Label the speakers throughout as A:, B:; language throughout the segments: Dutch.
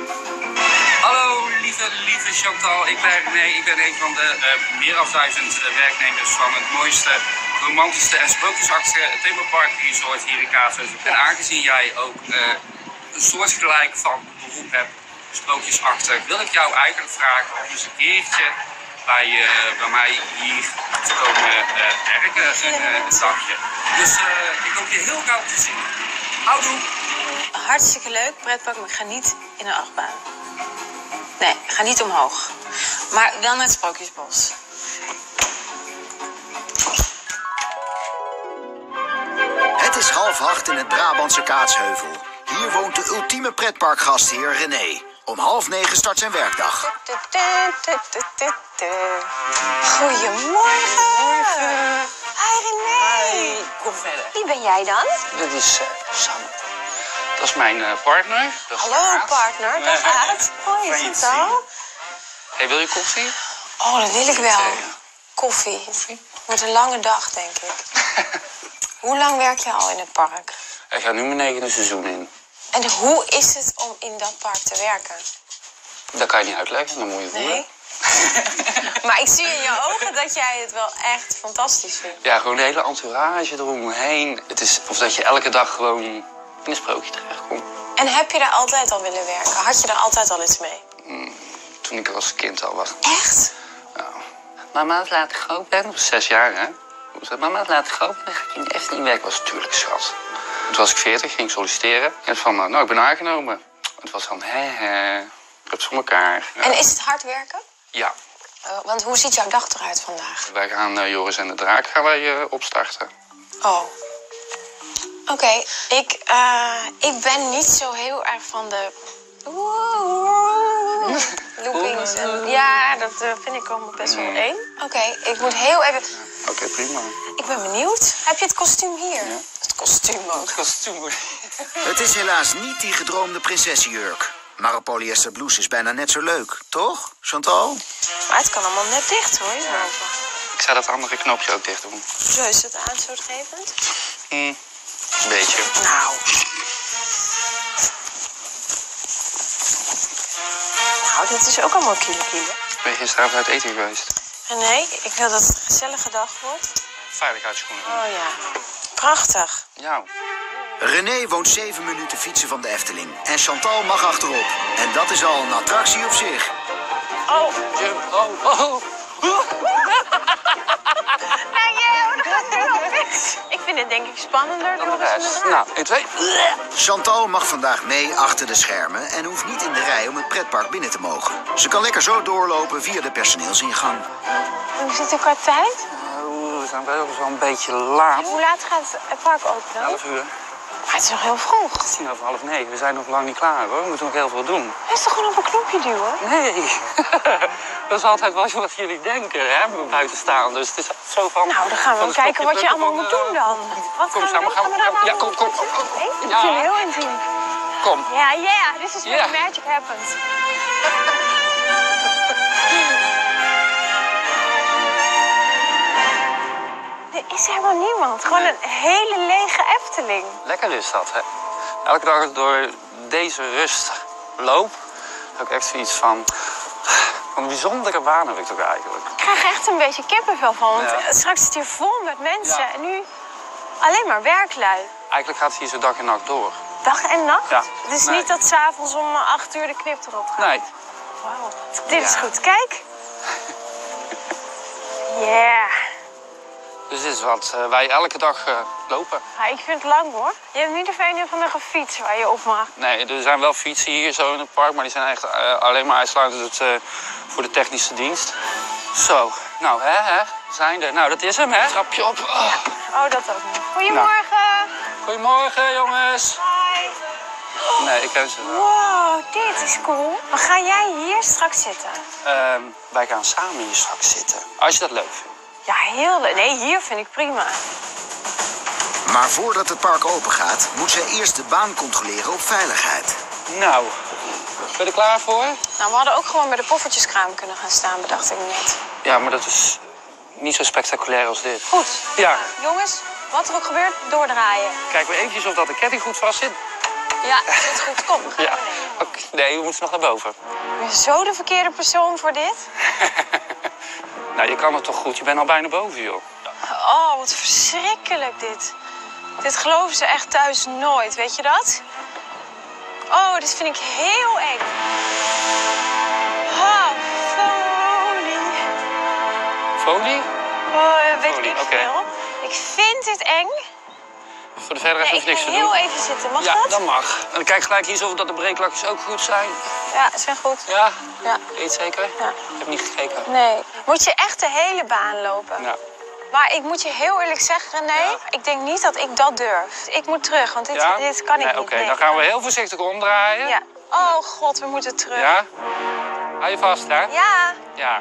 A: Hallo, lieve Chantal. Ik ben René. Ik ben een van de meer dan 1000 werknemers van het mooiste, romantischste en sprookjesachtige themapark resort hier in Kaatsheuvel. En aangezien jij ook een soortgelijk van beroep hebt, sprookjesachtig, wil ik jou eigenlijk vragen om eens een keertje bij mij hier te komen werken een dagje. Dus ik hoop je heel gauw te zien. Houdoe!
B: Hartstikke leuk, pretpark, maar ik ga niet in een achtbaan. Nee, ik ga niet omhoog. Maar wel naar het Sprookjesbos.
C: Het is 7:30 in het Brabantse Kaatsheuvel. Hier woont de ultieme pretparkgastheer René. Om 8:30 start zijn werkdag.
B: Goedemorgen. Hi René.
A: Hi, kom verder.
B: Wie ben jij dan?
A: Dit is Sam. Dat is mijn partner. Dat is
B: Hallo
A: Aad.
B: partner, dag Aad. Hoi,
A: Fijn je te
B: Chantal.
A: Hey, wil je koffie?
B: Oh, dat wil ik wel.
A: Thee.
B: Koffie. Wordt een lange dag, denk ik. Hoe lang werk je al in het park?
A: Ik ga nu mijn 9e seizoen in.
B: En hoe is het om in dat park te werken?
A: Dat kan je niet uitleggen, dan moet je voelen.
B: Nee? Maar ik zie in je ogen dat jij het wel echt fantastisch vindt.
A: Ja, gewoon de hele entourage eromheen. Het is of dat je elke dag gewoon in een sprookje terechtkomt.
B: En heb je daar altijd al willen werken? Had je daar altijd al iets mee?
A: Toen ik als kind al was.
B: Echt?
A: Mama, als later groot ben, dat was 6 jaar hè. Toen zei mama, als later groot ben, dan ga ik in de Efteling werken. Was natuurlijk schat. Toen was ik 40, ging solliciteren. En van, nou, ik ben aangenomen. Het was dan, ik heb het voor elkaar. Ja.
B: En is het hard werken?
A: Ja,
B: Want hoe ziet jouw dag eruit vandaag?
A: wij gaan Joris en de Draak gaan wij opstarten.
B: Oh. Oké, ik ben niet zo heel erg van de loopings. Ja, dat vind ik allemaal best wel eng. Oké, ik moet heel even...
A: Oké, prima.
B: Ik ben benieuwd. Heb je het kostuum hier? Ja. Het kostuum ook.
A: Kostuum.
C: Het is helaas niet die gedroomde prinsessenjurk. Maar een polyester blouse is bijna net zo leuk, toch, Chantal?
B: Maar het kan allemaal net dicht hoor, hierboven.
A: Ik zou dat andere knopje ook dicht doen.
B: Zo is het aanstootgevend.
A: Een beetje.
B: Nou. Nou, dit is ook allemaal kiele.
A: Ben je gisteravond uit eten geweest?
B: René, ik wil dat het een gezellige dag wordt.
A: Veiligheidsschoenen.
B: Oh ja. Prachtig.
A: Ja.
C: René woont 7 minuten fietsen van de Efteling. En Chantal mag achterop. En dat is al een attractie op zich.
B: Oh.
A: Jump, oh.
B: Nou ja, dan gaat het nog weg. Ik vind het denk ik spannender dan de rest.
A: Nou, 1, 2.
C: Chantal mag vandaag mee achter de schermen en hoeft niet in de rij om het pretpark binnen te mogen. Ze kan lekker zo doorlopen via de personeelsingang.
B: Hoe zit het qua tijd?
A: We zijn wel zo'n beetje laat.
B: Hoe laat gaat het park openen?
A: 11 uur.
B: Maar het is nog heel vroeg.
A: 9:50. We zijn nog lang niet klaar hoor. We moeten nog heel veel doen.
B: Hij is toch gewoon op een knopje duwen?
A: Nee. Dat is altijd wel wat jullie denken, hè, buiten staan. Dus het is zo van...
B: Nou, dan gaan we
A: van
B: kijken wat je allemaal
A: van,
B: moet doen dan. Wat
A: Kom,
B: gaan we
A: samen
B: doen?
A: gaan we. Ja, kom.
B: Nee, ik
A: Ja.
B: vind het heel intiem.
A: Kom.
B: Ja, yeah, this is where
A: Ja.
B: the magic happens. Er is helemaal niemand. Gewoon een hele lege Efteling.
A: Lekker is dat, hè. Elke dag door deze rust loop, heb ik echt zoiets van een bijzondere baan heb ik toch eigenlijk.
B: Ik krijg er echt een beetje kippenvel van. Want
A: Ja.
B: straks is het hier vol met mensen.
A: Ja.
B: En nu alleen maar werklui.
A: Eigenlijk gaat het hier zo dag en nacht door.
B: Dag en nacht?
A: Ja.
B: Het is
A: Nee.
B: niet dat 's avonds om 8 uur de knip erop gaat.
A: Nee.
B: Wauw. Dit is
A: Ja.
B: goed. Kijk. Yeah.
A: Dus dit is wat wij elke dag lopen.
B: Ja, ik vind het lang hoor. Je hebt niet of een of andere fiets waar je op mag.
A: Nee, er zijn wel fietsen hier zo in het park, maar die zijn echt alleen maar uitsluitend voor de technische dienst. Zo, nou hè, zijn er. Nou, dat is hem hè. Trapje op. Oh.
B: Oh, dat ook nog. Goedemorgen.
A: Goedemorgen jongens.
B: Hi.
A: Nee, ik ken ze wel.
B: Wow, dit is cool. Maar ga jij hier straks zitten?
A: Wij gaan samen hier straks zitten. Als je dat leuk vindt.
B: Ja, heel leuk. Nee, hier vind ik prima.
C: Maar voordat het park open gaat, moet zij eerst de baan controleren op veiligheid.
A: Nou, ben je er klaar voor?
B: Nou, we hadden ook gewoon bij de poffertjeskraam kunnen gaan staan, bedacht ik net.
A: Ja, maar dat is niet zo spectaculair als dit.
B: Goed.
A: Ja,
B: Jongens, wat er ook gebeurt, doordraaien.
A: kijk maar eventjes of dat de ketting goed vast zit.
B: Ja, dat is goed. Kom, we gaan naar beneden.
A: Oké. Nee, we moeten nog naar boven.
B: Ben je zo de verkeerde persoon voor dit?
A: Nou, je kan het toch goed? Je bent al bijna boven, joh.
B: Oh, wat verschrikkelijk dit. Dit geloven ze echt thuis nooit, weet je dat? Oh, dit vind ik heel eng. Oh, folie.
A: Folie?
B: Oh, weet
A: Folie,
B: ik
A: oké.
B: veel. Ik vind dit eng.
A: Voor de verder rest
B: Nee,
A: hoef
B: ik
A: niks
B: ga
A: te doen.
B: heel even zitten. Mag
A: Ja,
B: dat?
A: dat mag. En dan kijk gelijk hier zo dat de breeklakjes ook goed zijn.
B: Ja, is wel goed.
A: Ja?
B: Ja.
A: Weet je zeker?
B: Ja.
A: Ik heb niet gekeken.
B: Nee. Moet je echt de hele baan lopen?
A: Ja.
B: Maar ik moet je heel eerlijk zeggen, René,
A: Ja.
B: ik denk niet dat ik dat durf. Ik moet terug, want dit kan ik
A: Nee,
B: niet.
A: Oké,
B: Nee.
A: dan gaan we heel voorzichtig omdraaien.
B: Ja. Oh god, we moeten terug.
A: Ja? Hou je vast, hè?
B: Ja.
A: Ja.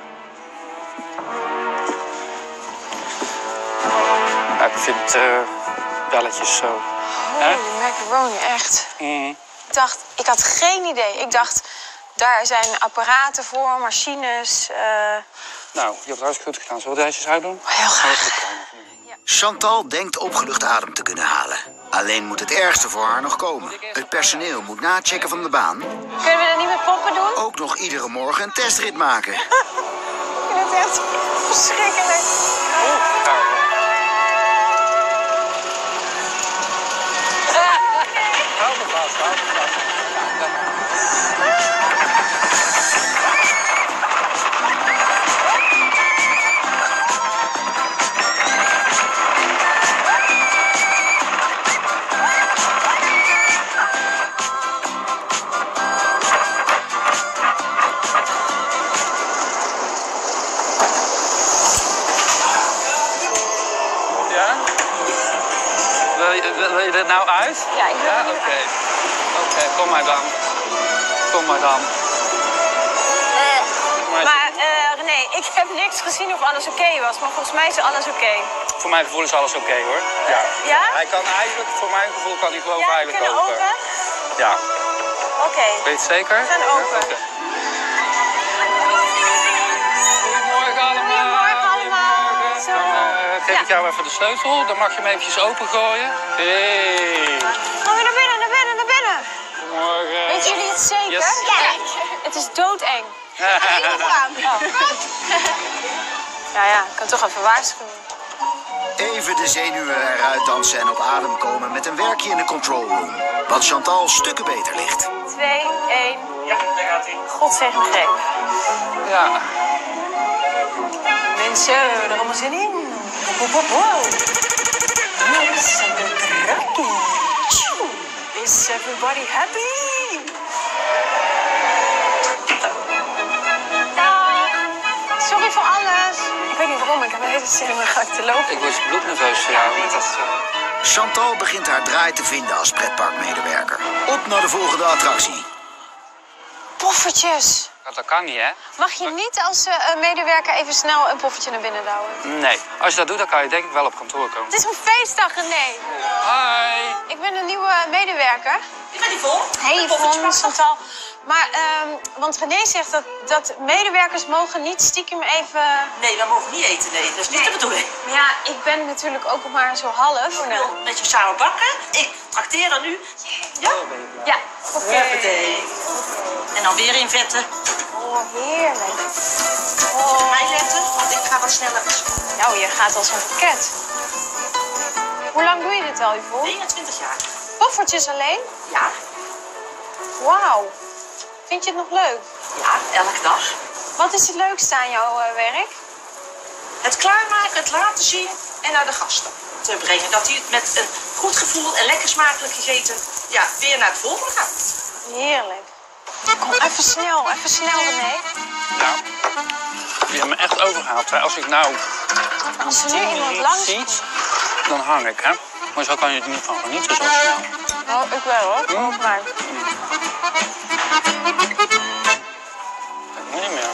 A: Ja, ik vind belletjes zo.
B: Holy macaroni, echt. Ik had geen idee. Ik dacht, daar zijn apparaten voor, machines.
A: Nou, je hebt het hartstikke goed gedaan. Zullen we deze eens uitdoen?
B: Heel graag.
C: Chantal denkt opgelucht adem te kunnen halen. Alleen moet het ergste voor haar nog komen. Het personeel moet na het checken van de baan
B: Kunnen we dat niet met poppen doen?
C: ook nog iedere morgen een testrit maken.
B: Ik vind het echt verschrikkelijk.
A: Hou me vast, hou me vast. Ja? Wil je er nou uit?
B: Ja, ik wil
A: Ja,
B: er nu
A: oké. Oké, kom maar dan. Kom maar dan.
B: Maar René, ik heb niks gezien of alles oké was. Maar volgens mij is alles oké.
A: Voor mijn gevoel is alles oké, hoor. Ja.
B: Ja?
A: Hij kan eigenlijk, voor mijn gevoel kan hij gewoon
B: Ja, we
A: veilig
B: kunnen
A: open.
B: open?
A: Ja.
B: Oké.
A: Weet je het zeker?
B: We gaan open.
A: Ja, oké. Goedemorgen allemaal.
B: Goedemorgen allemaal.
A: Goedemorgen.
B: Zo.
A: Dan geef ik
B: Ja.
A: jou even de sleutel. Dan mag je hem eventjes opengooien. Hey.
B: Gaan we naar binnen, naar binnen, naar binnen.
A: Goedemorgen.
B: Weten jullie het zeker?
A: Yes.
B: Ja. Het is doodeng. Heel aan. Ja, ja, ik kan toch even waarschuwen.
C: Even de zenuwen eruit dansen en op adem komen met een werkje in de control room. Wat Chantal stukken beter ligt.
B: 2, 1.
A: Ja, daar gaat hij.
B: God zegen de greep.
A: Ja.
B: Mensen, er allemaal zin in. Wow. Mensen, de drukking. Is everybody happy? Dag. Sorry voor alles. Ik weet niet waarom, ik heb een hele zenuwachtig te lopen.
A: Ik word bloednerveus voor jou. Met dat,
C: Chantal begint haar draai te vinden als pretparkmedewerker. Op naar de volgende attractie.
B: Poffertjes.
A: dat kan niet, hè?
B: Mag je niet als medewerker even snel een poffertje naar binnen douwen?
A: Nee. Als je dat doet, dan kan je denk ik wel op kantoor komen.
B: Het is mijn feestdag, René.
A: Hi.
B: Ik ben een nieuwe medewerker.
D: Ik ben Yvonne.
B: Hey Yvonne, Chantal. Maar, want René zegt dat medewerkers mogen niet stiekem even...
D: Nee, we mogen niet eten, nee. Dat is niet de bedoeling.
B: Maar ja, ik ben natuurlijk ook maar zo half.
D: Ik wil met je samen bakken. Ik trakteer dan nu. Ja?
B: Ja, oké.
D: Huppatee. En dan weer invetten.
B: Oh, heerlijk.
D: Op mij letten, want ik ga wat sneller.
B: Nou, je gaat als een raket. Hoe lang doe je dit al, Yvonne?
D: 21 jaar.
B: Poffertjes alleen?
D: Ja?
B: Wauw. Vind je het nog leuk?
D: Ja, elke dag.
B: Wat is het leukste aan jouw werk?
D: Het klaarmaken, het laten zien en naar de gasten te brengen. Dat die het met een goed gevoel en lekker smakelijk gegeten weer naar het volgende gaat.
B: Heerlijk. Kom, even snel, René.
A: Nou, je hebt me echt overgehaald. Hè. Als ik nou
B: Als er nu iemand langs...
A: ziet, dan hang ik, hè. Maar zo kan je er niet van genieten zo snel.
B: Oh, ik wel hoor. Kom op mij.
A: Dat moet niet meer.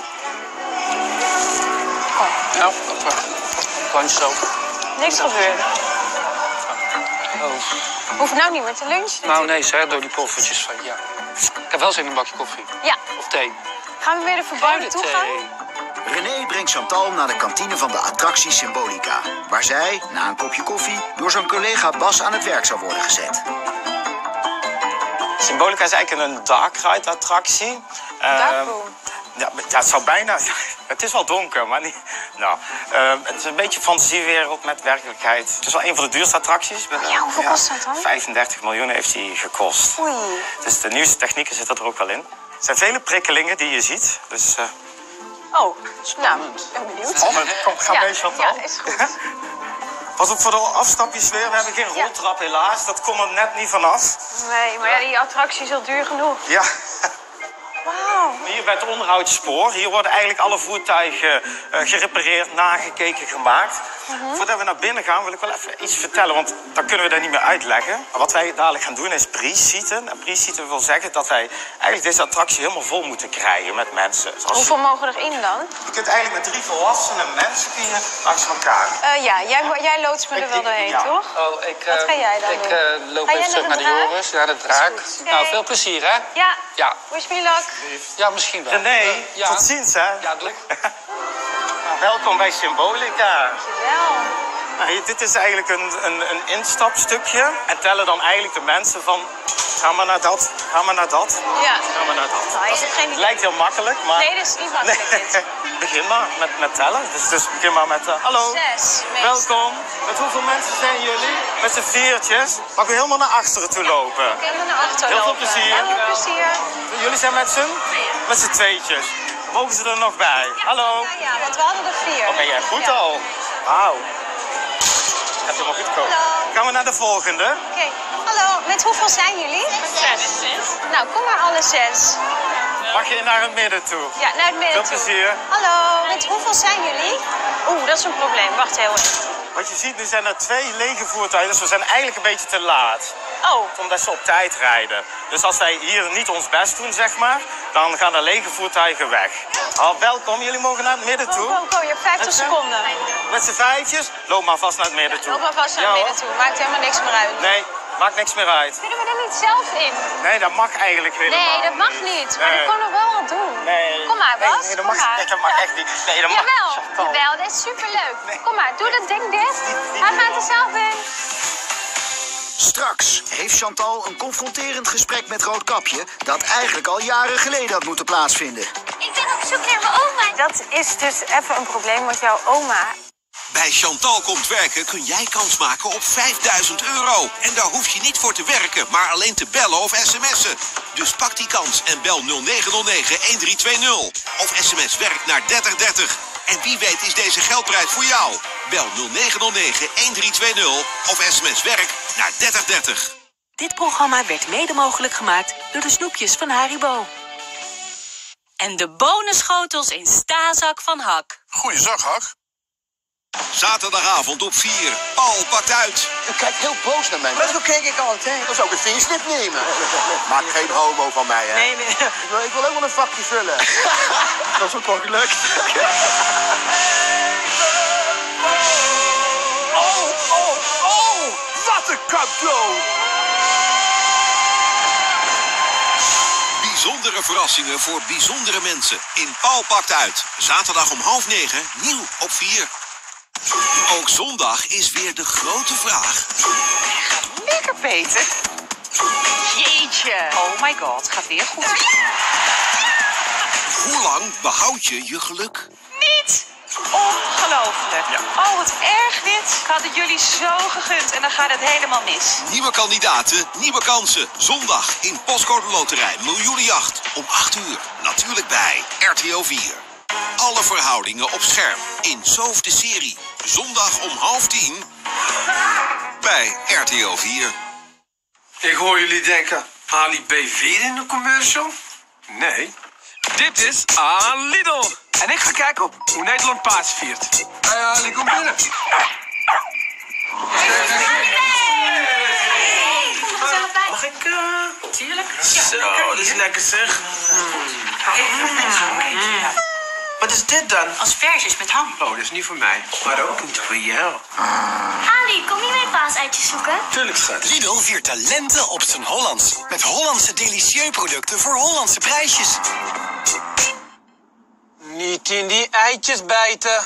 A: Ja, kan zo.
B: Niks gebeurd.
A: Oh.
B: Hoef nou niet meer te lunchen.
A: Nou nee, zeg, door die poffertjes van ja. Ik heb wel zin in een bakje koffie.
B: Ja.
A: Of thee.
B: Gaan we weer de verboden toegang?
C: René brengt Chantal naar de kantine van de attractie Symbolica, waar zij, na een kopje koffie, door zijn collega Bas aan het werk zou worden gezet.
E: Symbolica is eigenlijk een dark ride attractie.
B: Darkroom.
E: Ja, het zou bijna... Het is wel donker, maar niet... Nou, het is een beetje fantasiewereld met werkelijkheid. Het is wel een van de duurste attracties.
B: Ja, hoeveel kost dat dan?
E: 35 miljoen heeft die gekost.
B: Oei.
E: Dus de nieuwste technieken zitten er ook wel in. Er zijn vele prikkelingen die je ziet. Dus,
B: Oh, nou, ik ben benieuwd.
E: Ga mee, Chantal.
B: Ja, is goed.
E: Pas op voor de afstapjes weer. We hebben geen roltrap helaas. Dat kon er net niet vanaf.
B: Nee, maar ja, die attractie is al duur genoeg.
E: Ja.
B: Wauw.
E: Hier bij het onderhoudsspoor. Hier worden eigenlijk alle voertuigen gerepareerd, nagekeken, gemaakt. Voordat we naar binnen gaan wil ik wel even iets vertellen. Want dan kunnen we dat niet meer uitleggen. Wat wij dadelijk gaan doen is pre-seaten. En pre-seaten wil zeggen dat wij eigenlijk deze attractie helemaal vol moeten krijgen met mensen.
B: Hoeveel mogen erin dan?
E: Je kunt eigenlijk met 3 volwassenen mensen langs elkaar.
B: Ja, jij loodst me er wel doorheen,
E: ja.
B: toch?
A: Oh,
B: Wat ga jij dan doen?
A: Ik loop
B: Ga jij
A: even terug
B: naar
A: naar
B: de
A: de
B: draak?
A: Joris, naar de draak.
B: Is goed.
A: Nou,
B: Oké.
A: veel plezier, hè?
B: Ja.
A: Ja.
B: Wish me luck.
A: Ja, misschien wel.
E: Nee,
A: Ja.
E: tot ziens hè.
A: Ja, doe.
E: Welkom bij Symbolica.
B: Dankjewel.
E: Nou, dit is eigenlijk een instapstukje. En tellen dan eigenlijk de mensen van... Ga maar naar dat, ga maar naar dat,
B: Ja.
E: ga maar naar dat.
B: Nou, is het geen idee?
E: Lijkt heel makkelijk, maar...
B: Nee, dat is niet makkelijk dit.
E: Begin maar met tellen. Dus begin maar met... hallo.
B: 6, meestal.
E: Welkom. Met hoeveel mensen zijn jullie? Met z'n 4'tjes. Mag u helemaal naar achteren toe lopen?
B: Helemaal naar achteren
E: Heel veel
B: lopen.
E: plezier.
B: Heel veel plezier.
E: Jullie zijn met z'n 2'tjes. Mogen ze er nog bij? Hallo.
B: Ja, want we hadden er 4.
E: Oh, ben jij goed
B: Ja.
E: al? Wauw. Gaat helemaal goed komen.
B: Hallo.
E: Gaan we naar de volgende?
B: Oké. Hallo, met hoeveel zijn jullie? 6. Nou, kom maar alle 6.
E: Mag je naar het midden toe?
B: Ja, naar het midden
E: Veel
B: toe.
E: plezier.
B: Hallo, met hoeveel zijn jullie? Oeh, dat is een probleem. Wacht heel even.
E: Wat je ziet, nu zijn er 2 lege voertuigen, dus we zijn eigenlijk een beetje te laat.
B: Oh,
E: Omdat ze op tijd rijden. Dus als wij hier niet ons best doen, zeg maar, dan gaan de lege voertuigen weg. Welkom, jullie mogen naar het midden toe.
B: Go, je hebt 50 seconden.
E: Met z'n 5'tjes, loop maar vast naar het midden toe.
B: Loop maar vast naar het
E: Ja,
B: midden toe. Maakt helemaal niks meer uit.
E: Nee, maakt niks meer uit.
B: Kunnen we er niet zelf in?
E: Nee, dat mag eigenlijk helemaal
B: Nee, dat mag niet. Maar
E: Nee.
B: dat kon er wel wat doen.
E: Nee.
B: Kom maar, Bas.
E: Nee, dat
B: Kom
E: mag,
B: maar.
E: nee, dat mag echt niet. Nee, dat mag
B: Jawel,
E: Chantal.
B: jawel, dat is superleuk. Kom maar, doe dat ding dicht. Hij gaat er zelf in.
C: Straks heeft Chantal een confronterend gesprek met Roodkapje... dat eigenlijk al jaren geleden had moeten plaatsvinden.
B: Ik ben op zoek naar mijn oma. Dat is dus even een probleem, want jouw oma...
F: Bij Chantal komt werken kun jij kans maken op €5.000. En daar hoef je niet voor te werken, maar alleen te bellen of sms'en. Dus pak die kans en bel 0909-1320. Of sms werk naar 3030. En wie weet is deze geldprijs voor jou. Bel 0909-1320 of sms werk naar 3030.
G: Dit programma werd mede mogelijk gemaakt door de snoepjes van Haribo. En de bonusschotels in Stazak van Hak.
H: Goeie zak, Hak.
F: Zaterdagavond op 4. Paul pakt uit.
H: U kijkt heel boos naar mij.
I: Maar zo kijk ik altijd.
H: Dan zou ik een vingerslip nemen. Maak geen homo van mij, hè.
I: Nee.
H: Ik wil ook wel een vakje vullen. Dat is ook wel gelukt. Oh, wat een cadeau.
F: Bijzondere verrassingen voor bijzondere mensen. In Paul pakt uit. Zaterdag om 8:30, nieuw op 4. Ook zondag is weer de grote vraag.
J: Lekker, Peter. Jeetje. Oh my god, gaat weer goed.
F: Hoe lang behoud je je geluk?
J: Niet! Ongelooflijk. Oh, wat erg dit. Ik had het jullie zo gegund en dan gaat het helemaal mis.
F: Nieuwe kandidaten, nieuwe kansen. Zondag in Postcode Loterij Miljoenenjacht om 8:00. Natuurlijk bij RTL 4. Alle verhoudingen op scherp in Soof de serie. Zondag om 9:30 bij RTL 4.
K: Ik hoor jullie denken, Ali B weer in de commercial? Nee. Dit is aan Lidl. En ik ga kijken hoe Nederland Paas viert. Hey Ali, kom binnen.
D: Mag ik, tuurlijk?
K: Zo, dat is lekker zeg. Wat is dit dan?
D: Asperges met ham.
K: Oh, dat is niet voor mij. Maar ook niet voor jou.
L: Ali, kom je mijn paaseitjes zoeken?
K: Tuurlijk, schat.
M: Lidl viert talenten op zijn Hollands. Met Hollandse delicieuxproducten voor Hollandse prijsjes.
K: Niet in die eitjes bijten.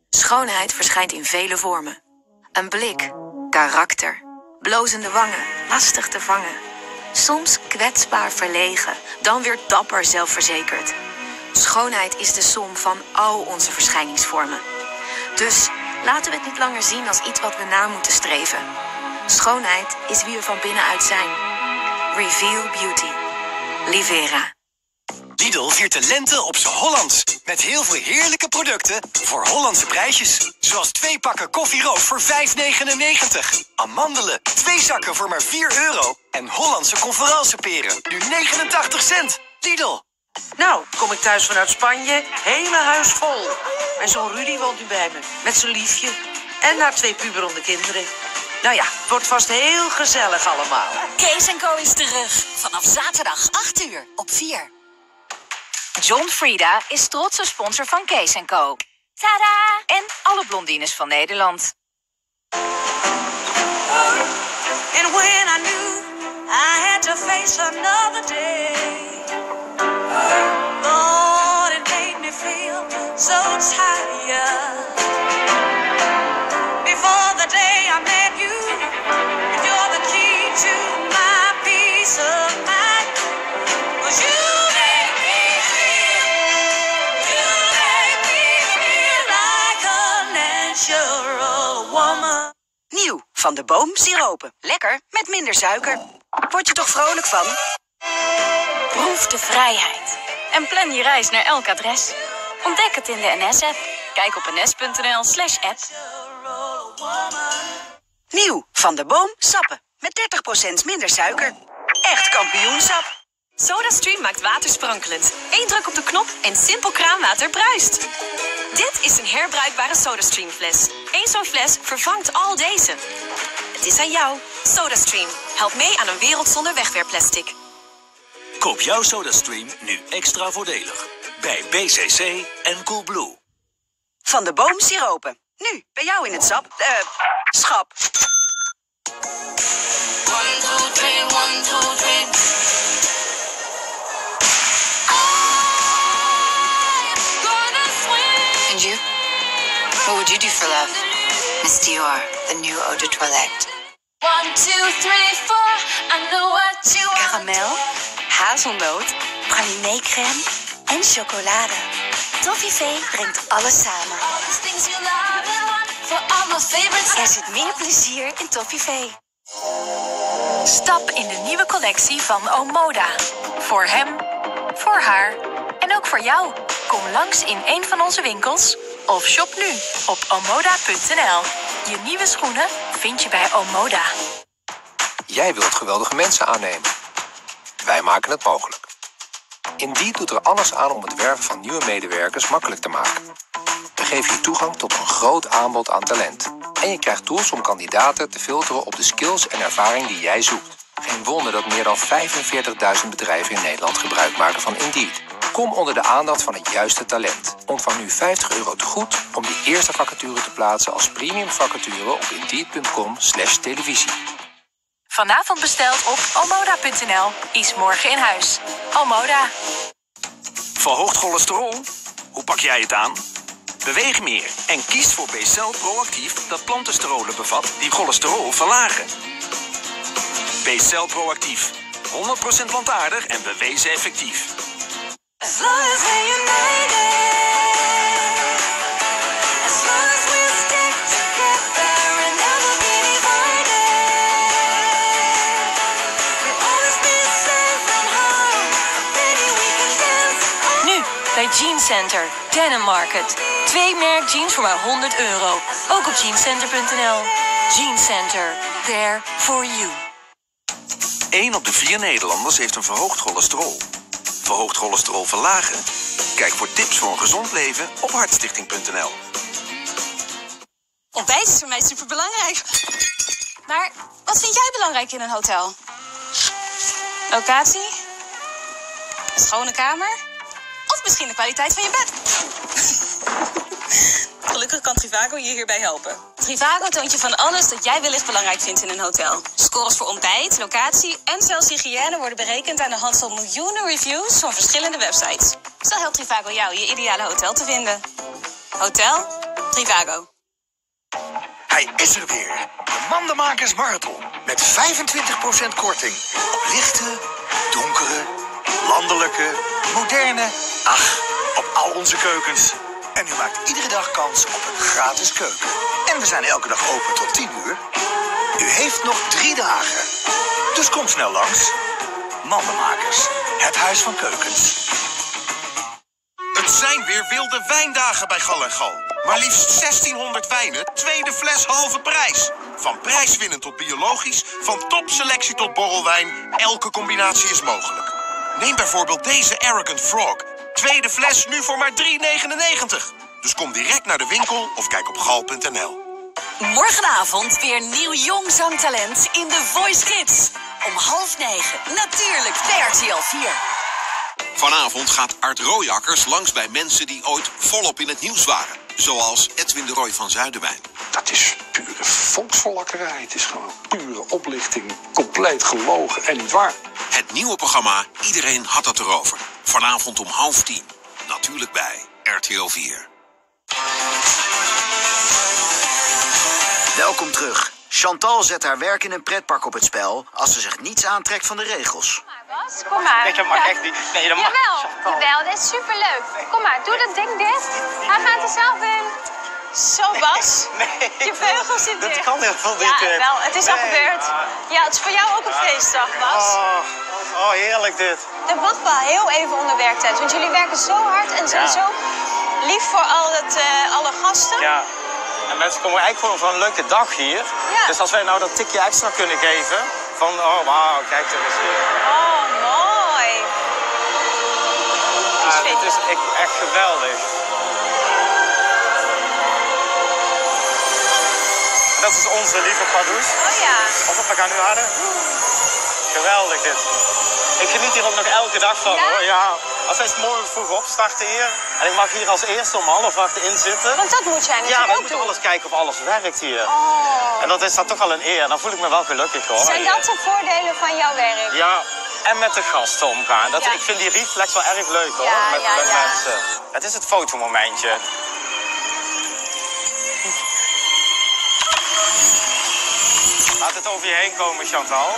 N: Schoonheid verschijnt in vele vormen. Een blik, karakter, blozende wangen,
I: lastig te vangen. Soms kwetsbaar verlegen, dan weer dapper zelfverzekerd. Schoonheid is de som van al onze verschijningsvormen. Dus laten we het niet langer zien als iets wat we na moeten streven. Schoonheid is wie we van binnenuit zijn. Reveal Beauty. Livera.
M: Lidl viert de lente op z'n Hollands. Met heel veel heerlijke producten voor Hollandse prijsjes. Zoals 2 pakken koffierood voor €5,99. Amandelen, 2 zakken voor maar €4. En Hollandse conferenceperen, nu 89 cent. Lidl.
D: Nou, kom ik thuis vanuit Spanje, hele huis vol. Mijn zoon Rudy woont nu bij me, met zijn liefje. En haar 2 puberende kinderen. Nou ja, het wordt vast heel gezellig allemaal.
G: Kees & Co is terug. Vanaf zaterdag 8 uur op 4. John Frieda is trotse sponsor van Kees & Co. Tada! En alle blondines van Nederland.
N: And when I knew I had to face another day, Lord, it made me feel so tired. Before the day I met you, and you're the key to my peace of mind. 'Cause you make me feel like a natural woman.
O: Nieuw van de Boom siropen. Lekker met minder suiker. Word je toch vrolijk van?
G: Proef de vrijheid. En plan je reis naar elk adres. Ontdek het in de NS-app. Kijk op ns.nl/app.
O: Nieuw van de Boom sappen. Met 30% minder suiker. Echt kampioensap.
P: SodaStream maakt water sprankelend. 1 druk op de knop en simpel kraanwater bruist. Dit is een herbruikbare SodaStream fles. 1 zo'n fles vervangt al deze. Het is aan jou. SodaStream. Help mee aan een wereld zonder wegwerpplastic.
Q: Koop jouw SodaStream nu extra voordelig. Bij BCC en Coolblue.
O: Van de Boom siropen. Nu bij jou in het schap.
N: 1, 2, 3, 1, 2, 3.
R: And you? What would you do for love? Miss Dior, the new eau de toilette.
N: 1, 2, 3, 4. I know what you want.
I: Karamel, hazelnoot, pralinee-crème en chocolade. Toffifee brengt alles samen. Er zit meer plezier in Toffifee. Stap in de nieuwe collectie van Omoda. Voor hem, voor haar en ook voor jou. Kom langs in een van onze winkels of shop nu op omoda.nl. Je nieuwe schoenen vind je bij Omoda.
S: Jij wilt geweldige mensen aannemen. Wij maken het mogelijk. Indeed doet er alles aan om het werven van nieuwe medewerkers makkelijk te maken. We geven je toegang tot een groot aanbod aan talent. En je krijgt tools om kandidaten te filteren op de skills en ervaring die jij zoekt. Geen wonder dat meer dan 45.000 bedrijven in Nederland gebruik maken van Indeed. Kom onder de aandacht van het juiste talent. Ontvang nu €50 te goed om je eerste vacature te plaatsen als premium vacature op Indeed.com/televisie.
I: Vanavond besteld op omoda.nl is morgen in huis. Omoda.
Q: Verhoogd cholesterol? Hoe pak jij het aan? Beweeg meer en kies voor B-cell Proactief dat plantensterolen bevat die cholesterol verlagen. B-cell Proactief. 100% plantaardig en bewezen effectief.
N: As long as we're united, as long as we stick together and never be divided, we'll always be safe and home. Baby, we can dance.
I: Nu bij Jeans Center, Denim Market. 2 merk jeans voor maar €100. Ook op jeanscenter.nl. Jeans Center, there for you.
Q: 1 op de 4 Nederlanders heeft een verhoogd cholesterol. Verhoogd cholesterol verlagen? Kijk voor tips voor een gezond leven op hartstichting.nl.
J: Ontbijt is voor mij superbelangrijk. Maar wat vind jij belangrijk in een hotel? Locatie? Een schone kamer? Of misschien de kwaliteit van je bed? Gelukkig kan Trivago je hierbij helpen. Trivago toont je van alles dat jij wellicht belangrijk vindt in een hotel. Scores voor ontbijt, locatie en zelfs hygiëne worden berekend aan de hand van miljoenen reviews van verschillende websites. Zo helpt Trivago jou je ideale hotel te vinden. Hotel Trivago.
T: Hij is er weer. De Mandenmakers Marathon. Met 25% korting. Op lichte, donkere, landelijke, moderne. Ach, op al onze keukens. En u maakt iedere dag kans op een gratis keuken. En we zijn elke dag open tot 10 uur. U heeft nog 3 dagen. Dus kom snel langs. Mandenmakers. Het huis van keukens.
F: Het zijn weer wilde wijndagen bij Gal & Gal. Maar liefst 1600 wijnen, tweede fles halve prijs. Van prijswinnend tot biologisch, van topselectie tot borrelwijn. Elke combinatie is mogelijk. Neem bijvoorbeeld deze Arrogant Frog. Tweede fles nu voor maar €3,99. Dus kom direct naar de winkel of kijk op gal.nl.
G: Morgenavond weer nieuw jong zangtalent in The Voice Kids. Om 8:30, natuurlijk bij RTL 4.
F: Vanavond gaat Art Rooijakkers langs bij mensen die ooit volop in het nieuws waren. Zoals Edwin de Roy van Zuiderwijn.
U: Dat is pure volksverlakkerij. Het is gewoon pure oplichting. Compleet gelogen en niet waar.
F: Het nieuwe programma Iedereen had het erover. Vanavond om 9:30. Natuurlijk bij RTL 4.
C: Welkom terug. Chantal zet haar werk in een pretpark op het spel als ze zich niets aantrekt van de regels.
B: Kom maar.
E: Nee, dat mag echt niet. Nee, dat mag.
B: Jawel, dit is superleuk. Kom maar, doe dat ding dicht. Hij gaat er zelf in. Zo, Bas.
E: Nee.
B: Je beugels zitten dicht.
E: Dat kan helemaal niet.
B: Ja, wel, het is al gebeurd. Ja, het is voor jou ook een feestdag, Bas.
E: Oh, heerlijk dit.
B: Dat mag wel heel even onder werktijd, want jullie werken zo hard en zijn zo lief voor alle gasten.
E: Ja. En mensen komen eigenlijk gewoon voor een leuke dag hier.
B: Ja.
E: Dus als wij nou dat tikje extra kunnen geven, van oh wauw, kijk er eens hier.
B: Oh, mooi.
E: Ja, dit is echt geweldig. Dat is onze lieve Pardoes.
B: Oh ja.
E: Of we gaan nu harder. Geweldig dit. Ik geniet hier ook nog elke dag van hoor. Ja. Als wij morgen vroeg opstarten hier. En ik mag hier als eerste om 7:30 in zitten.
B: Want dat moet jij natuurlijk
E: wij
B: ook
E: moeten
B: doen.
E: alles kijken of alles werkt hier.
B: Oh.
E: En dat is dan toch al een eer. Dan voel ik me wel gelukkig hoor.
B: Zijn dat de voordelen van jouw werk?
E: Ja, en met de gasten omgaan.
B: Ja.
E: Ik vind die reflex wel erg leuk hoor.
B: Ja,
E: met
B: ja.
E: mensen. Het is het fotomomentje. Laat het over je heen komen, Chantal.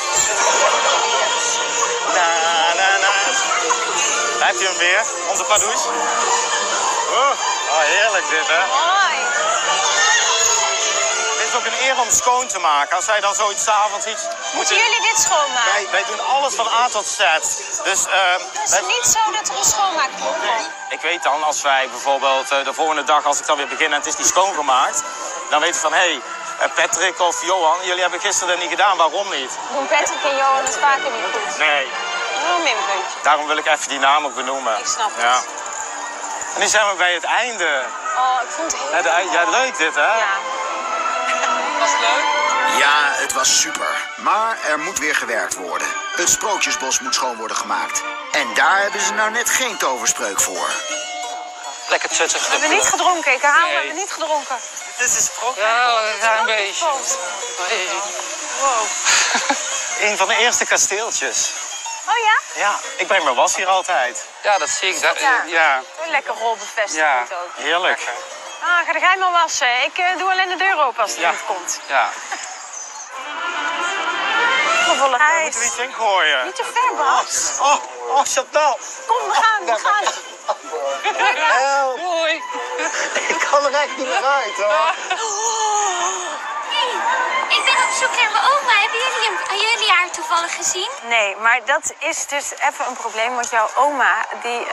E: Daar heb je hem weer, onze Pardoes. Oh, heerlijk dit, hè?
B: Mooi.
E: Dit is ook een eer om schoon te maken. Als wij dan zoiets 's avonds iets...
B: Moeten jullie dit schoonmaken?
E: Wij doen alles van A tot Z. Dus,
B: het is niet zo dat er een schoonmaakploeg komt.
E: Ik weet dan, als wij bijvoorbeeld de volgende dag, als ik dan weer begin en het is niet schoongemaakt, dan weet ik van, hé, Patrick of Johan, jullie hebben gisteren dat niet gedaan, waarom niet?
B: Doen Patrick en Johan het vaker niet goed?
E: Nee.
B: Een minpuntje.
E: Daarom wil ik even die naam ook benoemen.
B: Ik snap het.
E: Ja. En nu zijn we bij het einde.
B: Oh, ik vond het heel
E: Ja, leuk dit, hè?
B: Ja.
E: Was het leuk?
C: Ja, het was super. Maar er moet weer gewerkt worden. Het Sprookjesbos moet schoon worden gemaakt. En daar hebben ze nou net geen toverspreuk voor.
A: Lekker tuttig.
B: We hebben niet gedronken, ik herhaal, we hebben niet gedronken.
E: Dit is een sprookje.
A: Ja, een klein beetje.
B: Wow.
E: Een van de eerste kasteeltjes.
B: Oh ja?
E: Ja, ik breng mijn was hier altijd.
A: Ja, dat zie ik.
B: Ja. Een lekker rolbevestiging ook.
E: Heerlijk.
B: Ah, ga jij maar wassen. Ik doe alleen de deur open als het niet komt.
A: Ja.
B: Volle
E: We moeten iets ingooien.
B: Niet te ver, Bas.
E: Oh, Chantal.
B: Kom, we gaan.
E: Help.
A: Doei.
E: Ik kan er echt niet meer uit, hoor.
L: Ik ben op zoek naar mijn oma. Hebben jullie haar toevallig gezien?
B: Nee, maar dat is dus even een probleem. Want jouw oma, die...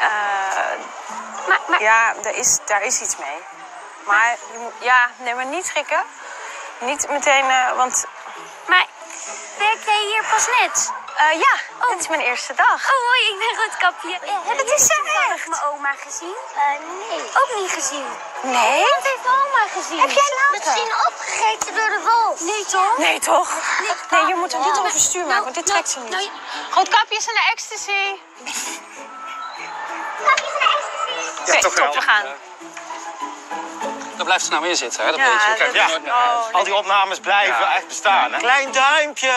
B: Ja, daar is iets mee. Maar, nee, maar niet schrikken. Niet meteen, want...
L: Maar werk jij hier pas net?
B: Ja, dit is mijn eerste dag.
L: Oh, hoi, ik ben Roodkapje.
B: Dat is zo echt.
L: Mijn oma gezien? Nee. Ook niet gezien.
B: Nee?
L: Niemand heeft mijn oma gezien.
B: Heb jij later?
L: Misschien opgegeten door de wolf. Nee, toch?
B: Nee, toch? Nee, je moet hem niet overstuur maken, want dit trekt ze niet. Roodkapjes en de ecstasy.
L: Kapjes en de ecstasy.
E: Ja, toch wel.
B: Top, we gaan.
A: Daar blijft ze nou in zitten, hè? Dat
B: Ja,
A: weet je.
B: dat-
A: Kijk,
E: Ja,
A: nooit meer uit.
E: al die opnames blijven echt bestaan, hè? Klein duimpje.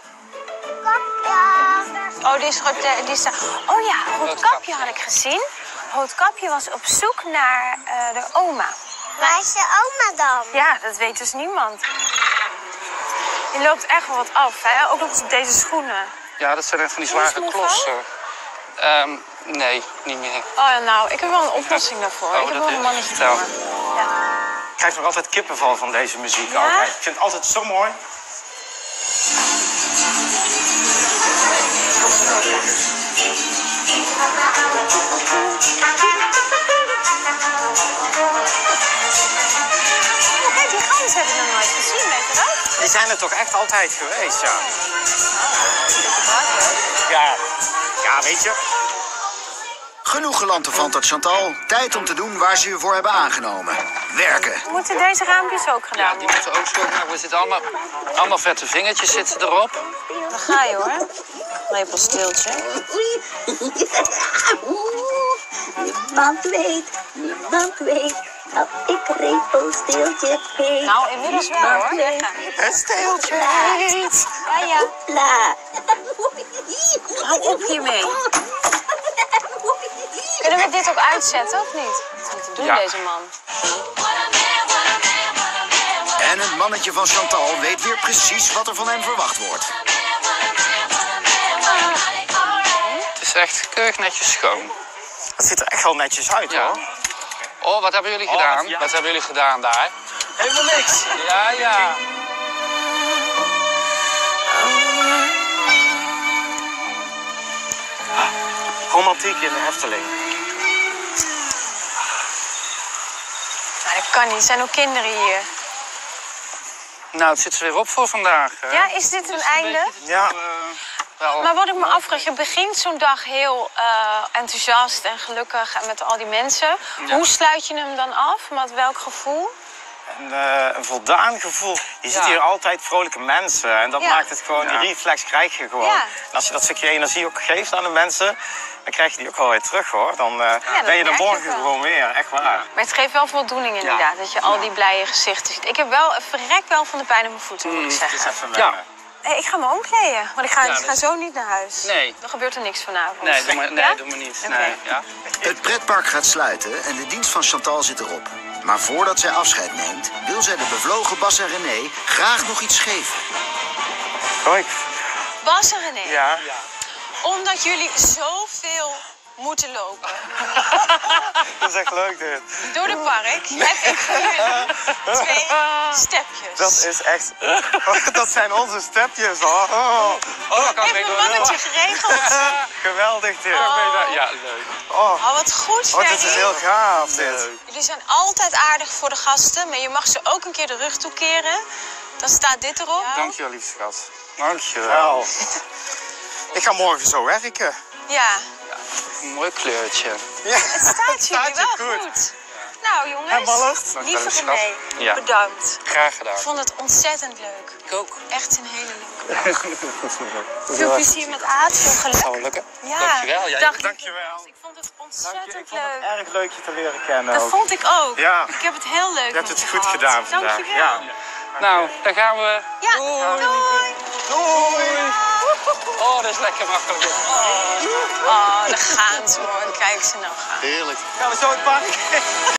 B: Oh, die is daar. Oh ja, Roodkapje had ik gezien. Roodkapje was op zoek naar de oma.
L: Waar is je oma dan?
B: Ja, dat weet dus niemand. Je loopt echt wel wat af, hè? Ook nog eens op deze schoenen.
A: Ja, dat zijn echt van die
B: Voel je
A: zware
B: smoel
A: klossen. Nee, niet meer.
B: Oh ja, nou, ik heb wel een oplossing daarvoor.
A: Oh,
B: ik heb
A: dat
B: wel een
A: is-
B: mannetje
A: vertel.
B: voor. Ja.
E: Ik krijg nog altijd kippenval van deze muziek.
B: Ja?
E: Altijd. Ik vind het altijd zo mooi.
B: Oh, kijk, die ganzen heb ik nog nooit gezien, weet je dat?
E: Die zijn er toch echt altijd geweest, ja. Ja, weet je.
C: Genoeg gelanterfant, Chantal. Tijd om te doen waar ze je voor hebben aangenomen. Werken.
B: Moeten deze raampjes ook gedaan
A: Ja,
B: worden?
A: die moeten ook schoongemaakt. We zitten allemaal vette vingertjes zitten erop.
B: Dan ga je hoor. Lepelsteeltje.
H: Niemand weet dat ik repelsteeltje heet.
B: Nou, inmiddels wel hoor.
E: Het steeltje heet.
B: Ja, ja.
H: La.
B: Hou op hiermee. Kunnen we dit ook uitzetten of niet? Wat is niet te doen,
A: Ja.
B: deze man.
C: En het mannetje van Chantal weet weer precies wat er van hem verwacht wordt.
A: Het is echt keurig netjes schoon.
E: Het ziet er echt wel netjes uit,
A: Ja.
E: hoor.
A: Oh, wat hebben jullie gedaan?
E: ja.
A: Wat hebben jullie gedaan daar?
E: Helemaal niks.
A: Ja, ja.
E: Romantiek in de Efteling.
B: Nou, dat kan niet. Er zijn ook kinderen hier.
A: Nou, het zit er weer op voor vandaag. Hè?
B: Ja, is dit een einde?
E: Ja.
A: Wel.
B: Maar wat ik me afvraag, je begint zo'n dag heel enthousiast en gelukkig en met al die mensen.
A: Ja.
B: Hoe sluit je hem dan af? Met welk gevoel?
E: Een voldaan gevoel. Je ziet
A: Ja.
E: hier altijd vrolijke mensen. En dat
B: Ja.
E: maakt het gewoon, die reflex krijg je gewoon.
B: Ja.
E: En als je dat stukje energie ook geeft aan de mensen, dan krijg je die ook wel weer terug, hoor. Dan ben je er
B: merk je
E: morgen
B: wel.
E: gewoon weer, echt waar.
B: Maar het geeft wel voldoening inderdaad, dat je al die blije gezichten ziet. Ik heb wel verrek wel van de pijn op mijn voeten, moet ik
E: Het is
B: zeggen.
E: even
A: Ja.
E: wennen.
B: Hey, ik ga me omkleden, want ik ga
A: dat-
B: zo niet naar huis.
A: Nee.
B: Dan gebeurt er niks vanavond.
A: Nee, doe maar, nee,
B: Ja?
A: doe maar niet.
B: Oké.
A: Nee, ja.
C: Het pretpark gaat sluiten en de dienst van Chantal zit erop. Maar voordat zij afscheid neemt, wil zij de bevlogen Bas en René graag nog iets geven.
E: Kijk.
B: Bas en René,
E: Ja.
B: omdat jullie zoveel moeten lopen
E: Dat is echt leuk, dit.
B: door de park, heb ik voor jullie 2 stepjes.
E: Dat is echt... Dat zijn onze stepjes, hoor.
A: Oh, kan
B: Heeft mijn mannetje geregeld.
E: Geweldig, dit.
A: Ja, leuk.
E: Oh,
B: Wat goed,
E: dit is
B: Ferry.
E: heel gaaf, dit.
B: Jullie zijn altijd aardig voor de gasten, maar je mag ze ook een keer de rug toekeren. Dan staat dit erop.
A: Dankjewel, lief schat. Dankjewel.
E: Wel. Ik ga morgen zo werken.
B: Ja,
A: Een mooi kleurtje.
E: Ja.
B: het staat jullie
E: je
B: wel goed. Nou jongens,
E: Helemaal lucht.
B: lieve
A: Dankjewel, schat.
B: René,
A: Ja.
B: bedankt.
A: Graag gedaan.
B: Ik vond het ontzettend leuk.
A: Ik ook.
B: Echt een hele leuke dag. Veel plezier met Aad, veel geluk.
A: Zal wel lukken.
B: Ja,
A: Dankjewel. Ja,
B: dag.
E: Dankjewel.
B: Ik vond het ontzettend
E: Ik vond het
B: leuk.
E: erg leuk je te leren kennen.
B: Dat
E: ook.
B: vond ik ook.
E: Ja.
B: Ik heb het heel leuk
E: Je hebt
B: met
E: het
B: je
E: goed
B: gehad.
E: gedaan vandaag.
B: Dankjewel.
E: Ja.
A: Nou, dan gaan we.
B: Ja, doei.
E: Doei.
A: Oh, dat is lekker makkelijk.
B: Oh, daar gaan ze hoor. Kijk ze nou gaan.
E: Heerlijk. Gaan we zo in het park?